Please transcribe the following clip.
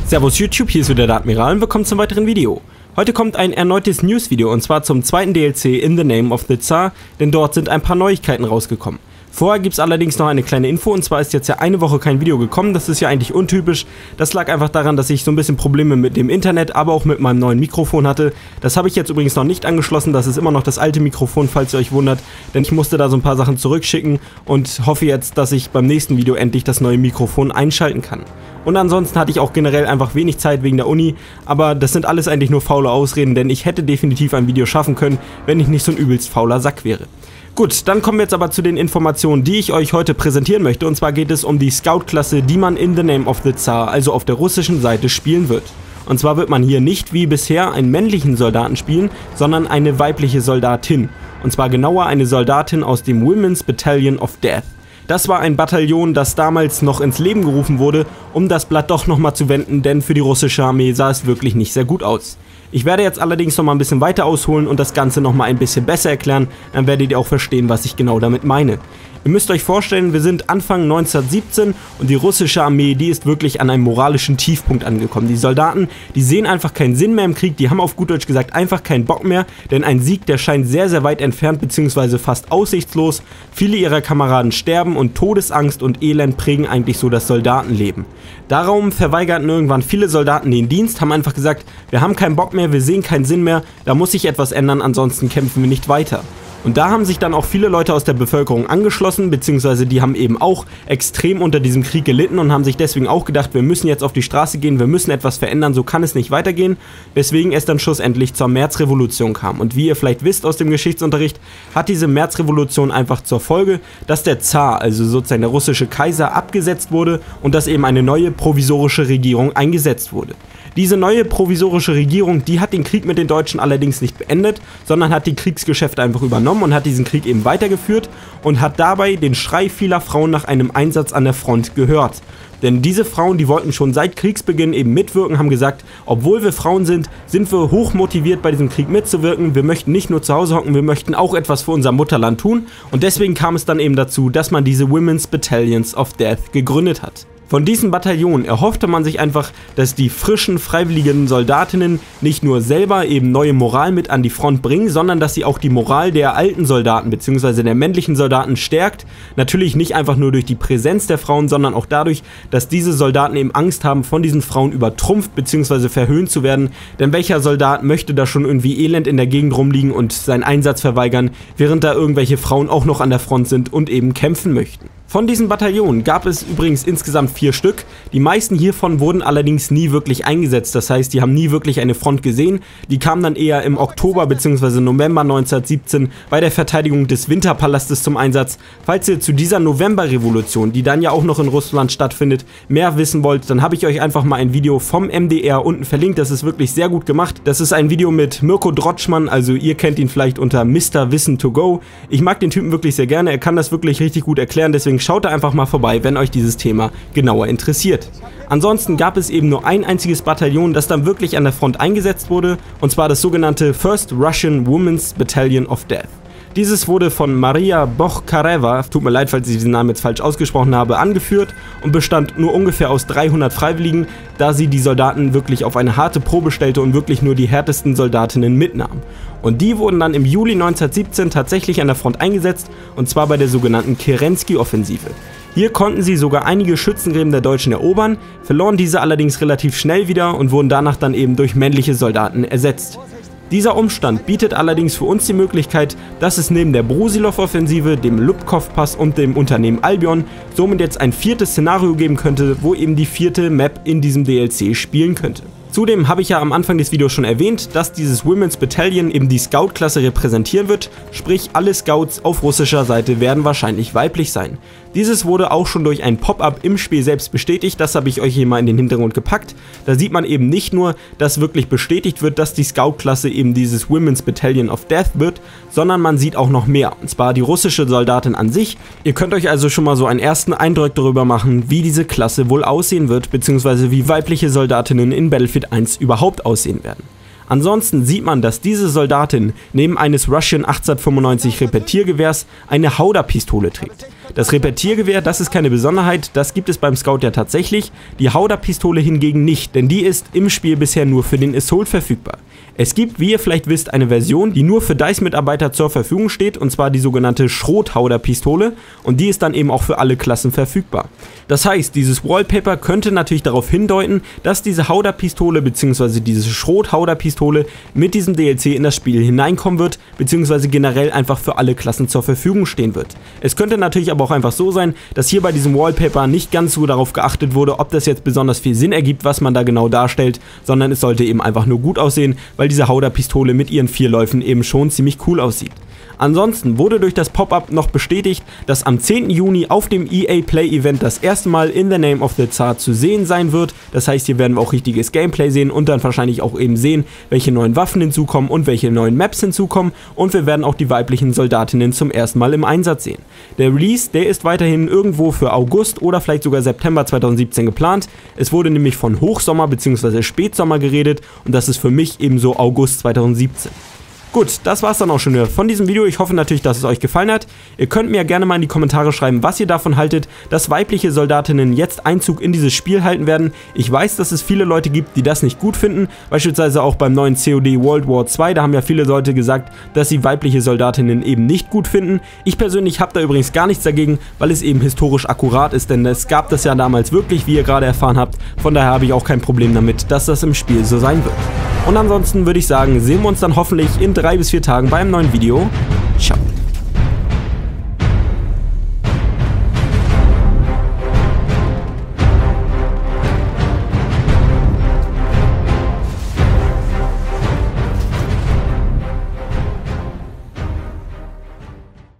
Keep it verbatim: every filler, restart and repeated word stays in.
Servus YouTube, hier ist wieder der Admiral und willkommen zum weiteren Video. Heute kommt ein erneutes News-Video und zwar zum zweiten D L C In the Name of the Tsar, denn dort sind ein paar Neuigkeiten rausgekommen. Vorher gibt es allerdings noch eine kleine Info, und zwar ist jetzt ja eine Woche kein Video gekommen. Das ist ja eigentlich untypisch. Das lag einfach daran, dass ich so ein bisschen Probleme mit dem Internet, aber auch mit meinem neuen Mikrofon hatte. Das habe ich jetzt übrigens noch nicht angeschlossen. Das ist immer noch das alte Mikrofon, falls ihr euch wundert. Denn ich musste da so ein paar Sachen zurückschicken und hoffe jetzt, dass ich beim nächsten Video endlich das neue Mikrofon einschalten kann. Und ansonsten hatte ich auch generell einfach wenig Zeit wegen der Uni, aber das sind alles eigentlich nur faule Ausreden, denn ich hätte definitiv ein Video schaffen können, wenn ich nicht so ein übelst fauler Sack wäre. Gut, dann kommen wir jetzt aber zu den Informationen, die ich euch heute präsentieren möchte, und zwar geht es um die Scout-Klasse, die man in the Name of the Tsar, also auf der russischen Seite, spielen wird. Und zwar wird man hier nicht wie bisher einen männlichen Soldaten spielen, sondern eine weibliche Soldatin. Und zwar genauer eine Soldatin aus dem Women's Battalion of Death. Das war ein Bataillon, das damals noch ins Leben gerufen wurde, um das Blatt doch nochmal zu wenden, denn für die russische Armee sah es wirklich nicht sehr gut aus. Ich werde jetzt allerdings nochmal ein bisschen weiter ausholen und das Ganze nochmal ein bisschen besser erklären, dann werdet ihr auch verstehen, was ich genau damit meine. Ihr müsst euch vorstellen, wir sind Anfang neunzehnhundertsiebzehn und die russische Armee, die ist wirklich an einem moralischen Tiefpunkt angekommen. Die Soldaten, die sehen einfach keinen Sinn mehr im Krieg, die haben auf gut Deutsch gesagt einfach keinen Bock mehr, denn ein Sieg, der scheint sehr, sehr weit entfernt bzw. fast aussichtslos. Viele ihrer Kameraden sterben und Todesangst und Elend prägen eigentlich so das Soldatenleben. Darum verweigerten irgendwann viele Soldaten den Dienst, haben einfach gesagt, wir haben keinen Bock mehr, wir sehen keinen Sinn mehr, da muss sich etwas ändern, ansonsten kämpfen wir nicht weiter. Und da haben sich dann auch viele Leute aus der Bevölkerung angeschlossen, beziehungsweise die haben eben auch extrem unter diesem Krieg gelitten und haben sich deswegen auch gedacht, wir müssen jetzt auf die Straße gehen, wir müssen etwas verändern, so kann es nicht weitergehen, weswegen es dann schlussendlich zur Märzrevolution kam. Und wie ihr vielleicht wisst aus dem Geschichtsunterricht, hat diese Märzrevolution einfach zur Folge, dass der Zar, also sozusagen der russische Kaiser, abgesetzt wurde und dass eben eine neue provisorische Regierung eingesetzt wurde. Diese neue provisorische Regierung, die hat den Krieg mit den Deutschen allerdings nicht beendet, sondern hat die Kriegsgeschäfte einfach übernommen und hat diesen Krieg eben weitergeführt und hat dabei den Schrei vieler Frauen nach einem Einsatz an der Front gehört. Denn diese Frauen, die wollten schon seit Kriegsbeginn eben mitwirken, haben gesagt, obwohl wir Frauen sind, sind wir hoch motiviert bei diesem Krieg mitzuwirken, wir möchten nicht nur zu Hause hocken, wir möchten auch etwas für unser Mutterland tun, und deswegen kam es dann eben dazu, dass man diese Women's Battalions of Death gegründet hat. Von diesen Bataillonen erhoffte man sich einfach, dass die frischen, freiwilligen Soldatinnen nicht nur selber eben neue Moral mit an die Front bringen, sondern dass sie auch die Moral der alten Soldaten bzw. der männlichen Soldaten stärkt. Natürlich nicht einfach nur durch die Präsenz der Frauen, sondern auch dadurch, dass diese Soldaten eben Angst haben, von diesen Frauen übertrumpft bzw. verhöhnt zu werden. Denn welcher Soldat möchte da schon irgendwie elend in der Gegend rumliegen und seinen Einsatz verweigern, während da irgendwelche Frauen auch noch an der Front sind und eben kämpfen möchten. Von diesen Bataillonen gab es übrigens insgesamt vier Stück, die meisten hiervon wurden allerdings nie wirklich eingesetzt, das heißt, die haben nie wirklich eine Front gesehen, die kamen dann eher im Oktober bzw. November neunzehnhundertsiebzehn bei der Verteidigung des Winterpalastes zum Einsatz. Falls ihr zu dieser Novemberrevolution, die dann ja auch noch in Russland stattfindet, mehr wissen wollt, dann habe ich euch einfach mal ein Video vom M D R unten verlinkt, das ist wirklich sehr gut gemacht. Das ist ein Video mit Mirko Drotschmann, also ihr kennt ihn vielleicht unter Mister Wissen to go. Ich mag den Typen wirklich sehr gerne, er kann das wirklich richtig gut erklären, deswegen schaut da einfach mal vorbei, wenn euch dieses Thema genauer interessiert. Ansonsten gab es eben nur ein einziges Bataillon, das dann wirklich an der Front eingesetzt wurde, und zwar das sogenannte First Russian Women's Battalion of Death. Dieses wurde von Maria Bochkareva, tut mir leid, falls ich diesen Namen jetzt falsch ausgesprochen habe, angeführt und bestand nur ungefähr aus dreihundert Freiwilligen, da sie die Soldaten wirklich auf eine harte Probe stellte und wirklich nur die härtesten Soldatinnen mitnahm. Und die wurden dann im Juli neunzehnhundertsiebzehn tatsächlich an der Front eingesetzt, und zwar bei der sogenannten Kerensky-Offensive. Hier konnten sie sogar einige Schützengräben der Deutschen erobern, verloren diese allerdings relativ schnell wieder und wurden danach dann eben durch männliche Soldaten ersetzt. Dieser Umstand bietet allerdings für uns die Möglichkeit, dass es neben der Brusilov-Offensive, dem Lubkov-Pass und dem Unternehmen Albion somit jetzt ein viertes Szenario geben könnte, wo eben die vierte Map in diesem D L C spielen könnte. Zudem habe ich ja am Anfang des Videos schon erwähnt, dass dieses Women's Battalion eben die Scout-Klasse repräsentieren wird, sprich alle Scouts auf russischer Seite werden wahrscheinlich weiblich sein. Dieses wurde auch schon durch ein Pop-up im Spiel selbst bestätigt, das habe ich euch hier mal in den Hintergrund gepackt. Da sieht man eben nicht nur, dass wirklich bestätigt wird, dass die Scout-Klasse eben dieses Women's Battalion of Death wird, sondern man sieht auch noch mehr, und zwar die russische Soldatin an sich. Ihr könnt euch also schon mal so einen ersten Eindruck darüber machen, wie diese Klasse wohl aussehen wird, beziehungsweise wie weibliche Soldatinnen in Battlefield eins überhaupt aussehen werden. Ansonsten sieht man, dass diese Soldatin neben eines Russian achtzehnhundertfünfundneunzig Repetiergewehrs eine Howdah-Pistole trägt. Das Repetiergewehr, das ist keine Besonderheit, das gibt es beim Scout ja tatsächlich, die Howdah-Pistole hingegen nicht, denn die ist im Spiel bisher nur für den Assault verfügbar. Es gibt, wie ihr vielleicht wisst, eine Version, die nur für DICE-Mitarbeiter zur Verfügung steht, und zwar die sogenannte Schrot-Howdah-Pistole, und die ist dann eben auch für alle Klassen verfügbar. Das heißt, dieses Wallpaper könnte natürlich darauf hindeuten, dass diese Howdah-Pistole bzw. diese Schrot-Howdah-Pistole mit diesem D L C in das Spiel hineinkommen wird, bzw. generell einfach für alle Klassen zur Verfügung stehen wird. Es könnte natürlich aber auch einfach so sein, dass hier bei diesem Wallpaper nicht ganz so darauf geachtet wurde, ob das jetzt besonders viel Sinn ergibt, was man da genau darstellt, sondern es sollte eben einfach nur gut aussehen, weil diese Howdah-Pistole mit ihren vier Läufen eben schon ziemlich cool aussieht. Ansonsten wurde durch das Pop-Up noch bestätigt, dass am zehnten Juni auf dem E A Play Event das erste Mal In the Name of the Tsar zu sehen sein wird. Das heißt, hier werden wir auch richtiges Gameplay sehen und dann wahrscheinlich auch eben sehen, welche neuen Waffen hinzukommen und welche neuen Maps hinzukommen, und wir werden auch die weiblichen Soldatinnen zum ersten Mal im Einsatz sehen. Der Release, der ist weiterhin irgendwo für August oder vielleicht sogar September zweitausendsiebzehn geplant. Es wurde nämlich von Hochsommer bzw. Spätsommer geredet und das ist für mich ebenso August zweitausendsiebzehn. Gut, das war's dann auch schon wieder von diesem Video. Ich hoffe natürlich, dass es euch gefallen hat. Ihr könnt mir gerne mal in die Kommentare schreiben, was ihr davon haltet, dass weibliche Soldatinnen jetzt Einzug in dieses Spiel halten werden. Ich weiß, dass es viele Leute gibt, die das nicht gut finden. Beispielsweise auch beim neuen C O D World War zwei, da haben ja viele Leute gesagt, dass sie weibliche Soldatinnen eben nicht gut finden. Ich persönlich habe da übrigens gar nichts dagegen, weil es eben historisch akkurat ist, denn es gab das ja damals wirklich, wie ihr gerade erfahren habt. Von daher habe ich auch kein Problem damit, dass das im Spiel so sein wird. Und ansonsten würde ich sagen, sehen wir uns dann hoffentlich in drei bis vier Tagen beim neuen Video.